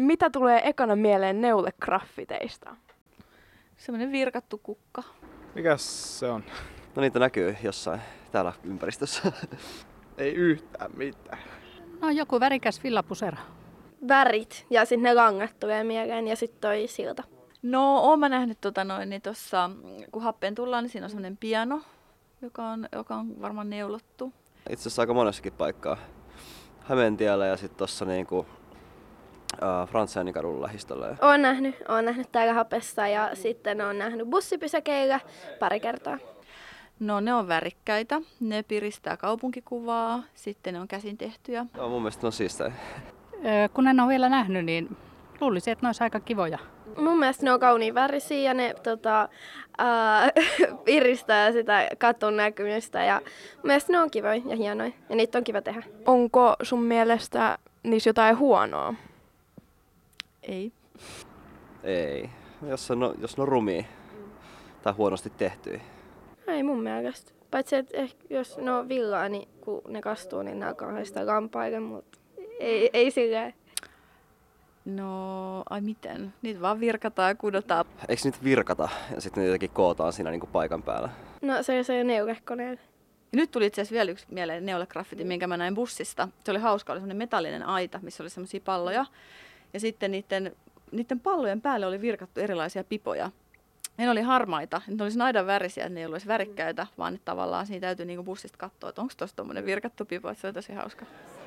Mitä tulee ekana mieleen neulegraffiteista? Semmoinen virkattu kukka. Mikäs se on? No niitä näkyy jossain täällä ympäristössä. Ei yhtään mitään. No joku värikäs villapusera. Värit ja sitten ne langat tulee mieleen ja sitten toi silta. No, oon mä nähnyt niin tossa, kun happeen tullaan, niin siinä on semmoinen piano, joka on varmaan neulottu. Itse asiassa aika monessakin paikkaa. Hämeentiellä ja sitten tuossa niinku Frantsenin kadulla lähistöllä. Oon nähnyt täällä hapessa ja sitten oon nähnyt bussipysäkeillä pari kertaa. No, ne on värikkäitä, ne piristää kaupunkikuvaa, sitten ne on käsin tehtyjä. Joo, mun mielestä ne on siistejä. Kun en ole vielä nähnyt, niin luulisin, että ne olisi aika kivoja. Mun mielestä ne on kauniin värisiä ja ne piristää sitä katon näkymistä ja mun mielestä ne on kivoja ja hienoja ja niitä on kiva tehdä. Onko sun mielestä niissä jotain huonoa? Ei. Ei. Jos ne on rumia tai huonosti tehtyjä. Ei mun mielestä. Paitsi että ehkä jos ne on villaa, niin kun ne kastuu, niin ne alkaa haistaa lampaille, mutta ei silleen. No, ai miten? Niitä vaan virkataan ja kudotaan. Eikö niitä virkata ja sitten ne jotenkin kootaan siinä niinku paikan päällä? No se on neulekoneella. Ja nyt tuli itse asiassa vielä yksi mieleen neulegraffiti, minkä mä näin bussista. Se oli hauska, oli semmoinen metallinen aita, missä oli semmoisia palloja. Ja sitten niiden pallojen päälle oli virkattu erilaisia pipoja. Ne oli harmaita, ne oli aidan värisiä, että ne ei ollut edes värikkäitä, vaan että tavallaan siinä täytyy niinku bussista katsoa, että onko tuossa tommoinen virkattu pipo, että se on tosi hauska.